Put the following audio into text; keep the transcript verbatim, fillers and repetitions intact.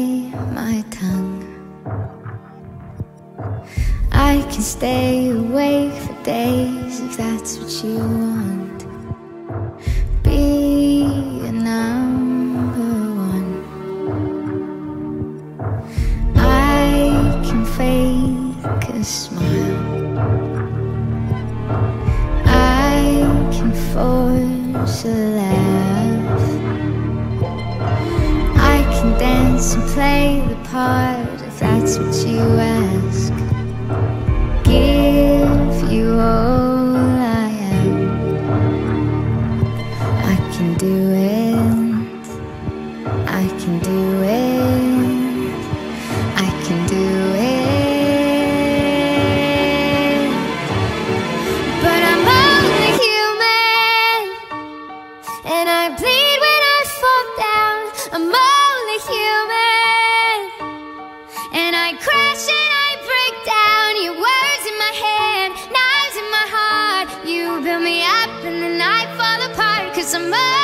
bite my tongue. I can stay awake for days if that's what you want. Be a number one. I can fake a smile. I can force a laugh. I can dance and play the part if that's what you ask. Give you all I am. I can do it. I can do it. I can do it. But I'm only human, and I bleed when I fall down. I'm only human, and I crash and I break down. Your words in my head, knives in my heart. You build me up and then I fall apart, 'cause I'm